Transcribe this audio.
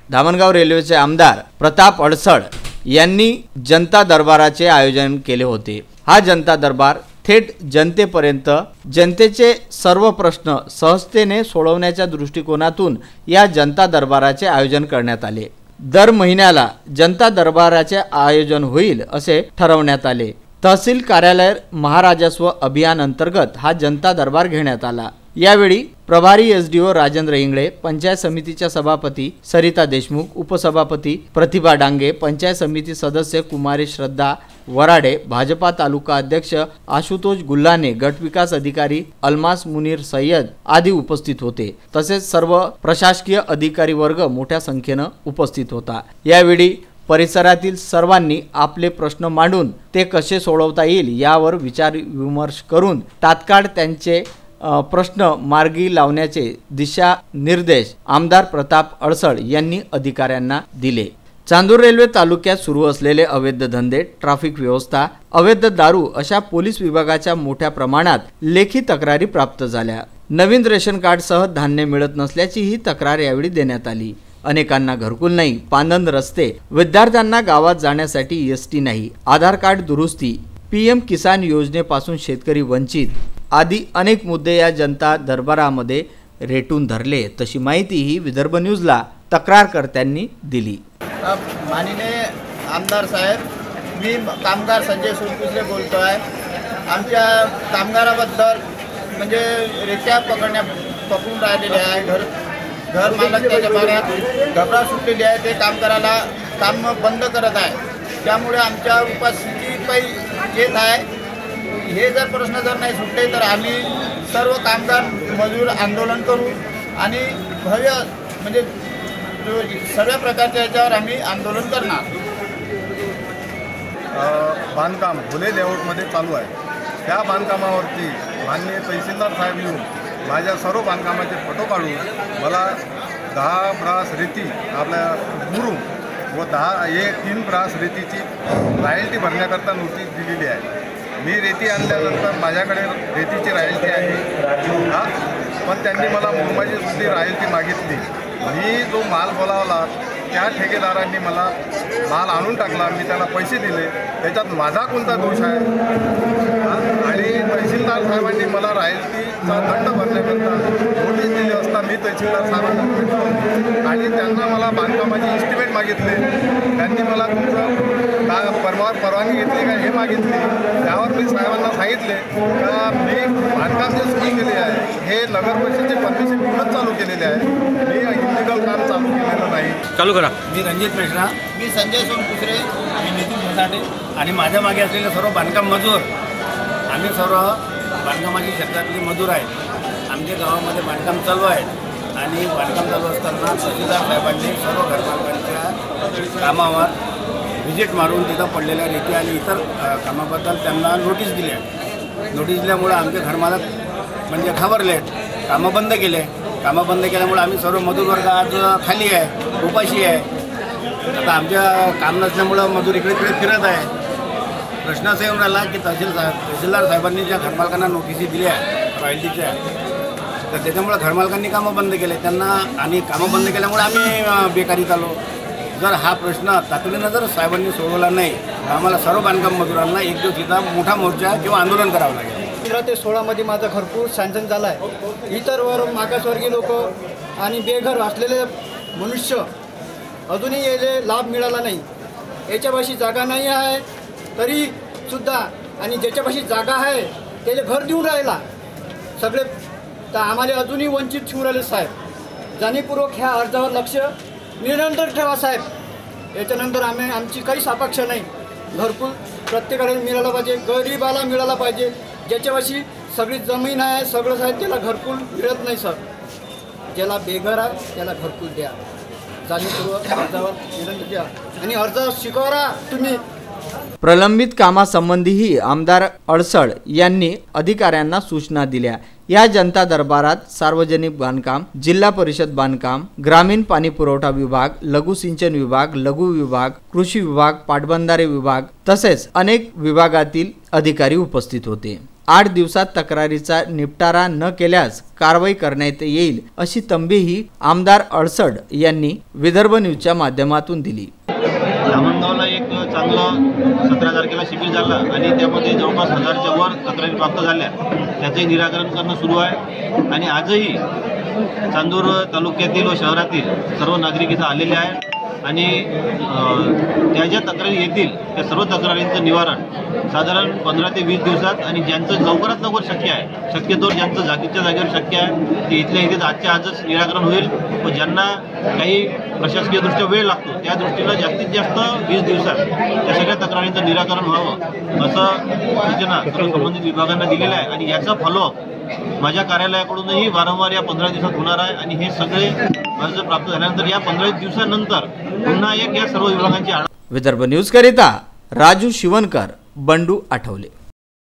धामणगाव रेल्वेचे आमदार प्रताप अडसळ यांनी जनता दरबाराचे आयोजन केले होते। हा जनता दरबार थेट जनतेपर्यंत जनतेचे सर्व प्रश्न सहजतेने सोडवण्याच्या दृष्टिकोनातून या जनता दरबाराचे आयोजन करण्यात आले। दर महिन्याला जनता दरबाराचे आयोजन होईल असे ठरवण्यात आले। तहसील कार्यालय महाराजस्व अभियान अंतर्गत हा जनता दरबार घेण्यात आला। यावेळी प्रभारी एसडीओ राजेंद्र इंगळे, पंचायत समितीच्या सभापती सरिता देशमुख, उपसभापती प्रतिभा डांगे, पंचायत समिती सदस्य कुमारी श्रद्धा वराडे, भाजपा तालुका अध्यक्ष आशुतोष गुल्हाने, गटविकास अधिकारी अल्मास मुनीर सय्यद आदी उपस्थित होते। तसेच सर्व प्रशासकीय अधिकारी वर्ग मोठ्या संख्येने उपस्थित होता। यावेळी परिसरातील सर्वांनी आपले प्रश्न मांडून ते कसे सोडवता येईल यावर विचार विमर्श करून तात्काळ त्यांचे प्रश्न मार्गी लावण्याचे दिशा निर्देश आमदार प्रताप अडसळ यांनी अधिकाऱ्यांना दिले। चांदूर रेल्वे तालुक्यात सुरू असलेले अवैध धंदे, ट्रॅफिक व्यवस्था, अवैध दारू अशा पोलीस विभागाच्या मोठ्या प्रमाणात लेखी तक्रारी प्राप्त झाल्या। नवीन रेशन कार्डसह धान्य मिळत नसल्याची ही तक्रार यावेळी देण्यात आली। अनेकांना घरकुल नाही, पांदन रस्ते, विद्यार्थ्यांना गावात जाण्यासाठी एसटी नाही, आधार कार्ड दुरुस्ती, पीएम किसान योजनेपासून शेतकरी वंचित आदी अनेक मुद्दे या जनता दरबारामध्ये रेटून धरले। तशी माहिती ही विदर्भ न्यूजला तक्रारकर्त्यांनी दिली। माननीय आमदार साहेब, मी कामगार संजय सोनकुसरे बोलतो आहे। आमच्या कामगाराबद्दल म्हणजे रेट्या पकडून राहिलेले आहे। घर मालक त्याच्या पाण्यात घबरा सुटलेली आहे। ते कामगाराला काम बंद करत आहे। त्यामुळे आमच्या उपस्थिती काही येत आहे। हे जर प्रश्न जर नाही सुटले तर आम्ही सर्व कामगार मजूर आंदोलन करू आणि भव्य म्हणजे सर्व प्रकारच्या याच्यावर आम्ही आंदोलन करणार। बांधकाम भोले लेआउटमध्ये चालू आहे। त्या बांधकामावरती माननीय तहसीलदार साहेब येऊन माझ्या सर्व बांधकामाचे फोटो काढून मला 10 ब्रास रेती आपल्या मुरुम व 3 ब्रास रेतीची रॉयल्टी भरण्याकरता नोटीस दिलेली आहे। मी रेती आणल्यानंतर माझ्याकडे रेतीची रॉयल्टी आहे पण त्यांनी मला मुरुमाची सुद्धा रॉयल्टी मागितली। मी जो माल बोलावला त्या ठेकेदारांनी मला माल आणून टाकला। मी त्याला पैसे दिले, त्याच्यात माझा कोणता दोष आहे? आणि तहसीलदार साहेबांनी मला रॉयल्टीचा दंड भरण्याकरता नोटीस दिली असता मी तहसीलदार साहेबांना भेटलो आणि त्यांना मला बांधकामाची इस्टिमेट मागितले। त्यांनी मला तुमचं परवानगी घेतली का हे मागितली। त्यावर मी साहेबांना सांगितले का मी बांधकाम जे सुरू केले आहे हे नगर परिषदेचे परमिशन घेऊनच चालू केलेले आहे। मी इलिगल काम चालू केलेलं नाही। चालू करा। मी रणजित मिश्रा, मी संजय सोनकुसरे, मी नितीन भसाटे आणि माझ्या मागे असलेले सर्व बांधकाम मजूर, आम्ही सर्व बांधकामाची क्षेत्रातले मजूर आहेत। आमच्या गावामध्ये बांधकाम चालू आहे आणि बांधकाम चालू असताना तहसीलदार साहेबांनी सर्व घरमालकांच्या कामावर व्हिजिट मारून तिथं पडलेल्या रेती आणि इतर कामाबद्दल त्यांना नोटीस दिली आहे। नोटीस दिल्यामुळे आमचे घरमालक म्हणजे घाबरले, कामं बंद केले। कामं बंद केल्यामुळे आम्ही सर्व मजूर वर्ग आज खाली आहे, उपाशी आहे। आता आमच्या काम नसल्यामुळं मजूर इकडे तिकडे फिरत आहे। प्रश्न असा येऊन राहिला की तहसीलदार साहेबांनी ज्या घरमालकांना नोटिसी दिल्या रॉयल्टीच्या तर त्याच्यामुळे घरमालकांनी कामं बंद केले त्यांना आणि कामं बंद केल्यामुळे आम्ही बेकारीत आलो। जर हा प्रश्न तातडीनं जर साहेबांनी सोडवला नाही तर आम्हाला सर्व बांधकाम मजुरांना एक दिवस इथं मोठा मोर्चा किंवा आंदोलन करावं लागेल। 15 ते 16 मध्ये माझा घरकुल सँक्शन झाला आहे। इतर मागासवर्गीय लोक आणि बेघर असलेले मनुष्य अजूनही याले लाभ मिळाला नाही। याच्यापाशी जागा नाही आहे तरी सुद्धा आणि ज्याच्यापाशी जागा आहे त्याला घर देऊन राहिला सगळे, तर आम्हाला अजूनही वंचित ठेवून राहिले। साहेब जाणीवपूर्वक ह्या अर्जावर लक्ष निरंतर ठेवा साहेब। याच्यानंतर आमची काहीच अपेक्षा नाही। घरकुल प्रत्येकाला मिळालं पाहिजे, गरीबाला मिळाला पाहिजे। ज्याच्यापाशी सगळी जमीन आहे सगळंच आहे त्याला घरकुल मिळत नाही सर। ज्याला बेघर आहे त्याला घरकुल द्या, जाणीवपूर्वक अर्जावर निरंतर द्या आणि अर्ज स्वीकारा तुम्ही। प्रलंबित कामासंबंधीही आमदार अडसळ यांनी अधिकाऱ्यांना सूचना दिल्या। या जनता दरबारात सार्वजनिक बांधकाम, जिल्हा परिषद बांधकाम, ग्रामीण पाणी पुरवठा विभाग, लघु सिंचन विभाग, लघु विभाग, कृषी विभाग, पाटबंधारे विभाग तसेच अनेक विभागातील अधिकारी उपस्थित होते। 8 दिवसात तक्रारीचा निपटारा न केल्यास कारवाई करण्यात येईल अशी तंबीही आमदार अडसड यांनी विदर्भ न्यूजच्या माध्यमातून दिली। धामणगावला एक चांगलं 17 तारखेला शिबिर झालं आणि त्यामध्ये जवळपास 1000च्या वर तक्रारी प्राप्त झाल्या। त्याचे निराकरण करणं सुरू आहे आणि आजही चांदूर तालुक्यातील व शहरातील सर्व नागरिक इथं आलेले आहेत आणि त्या ज्या तक्रारी येतील त्या सर्व तक्रारींचं निवारण साधारण 15 ते 20 दिवसात आणि ज्यांचं लवकरात लवकर शक्य आहे, शक्यतोवर ज्यांचं जागीच्या जागेवर शक्य आहे ते इथल्या इथे आजच्या आजच निराकरण होईल व ज्यांना काही प्रशासकीयदृष्ट्या वेळ लागतो त्या दृष्टीनं जास्तीत जास्त 20 दिवसात त्या सगळ्या तक्रारींचं निराकरण व्हावं असं सूचना सर्व संबंधित विभागांना दिलेल्या आहे आणि याचा फॉलोअप माझ्या कार्यालयाकडूनही वारंवार या 15 दिवसात होणार आहे आणि हे सगळे अर्ज प्राप्त झाल्यानंतर या 15 दिवसानंतर पुन्हा एक या सर्व विभागांची विदर्भ न्यूज करिता राजू शिवनकर, बंडू आठवले।